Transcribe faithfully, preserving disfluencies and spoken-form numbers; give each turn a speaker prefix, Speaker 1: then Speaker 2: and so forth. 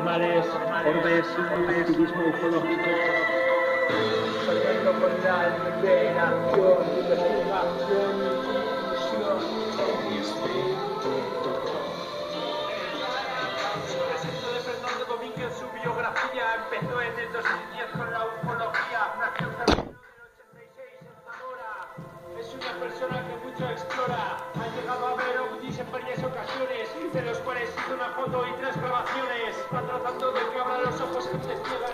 Speaker 1: normales, orbes, activismo ufológico. Soñando con la liberación, investigación y difusión.
Speaker 2: Esto de Fernando Domínguez en su biografía empezó en el dos mil diez con la ufología. Nació en febrero del ochenta y seis en Zamora. Es una persona que mucho explora. Ha llegado a ver ovnis en varias ocasiones, de los cuales hizo una foto y tres grabaciones. Va tratando de que abra los ojos gente ciega.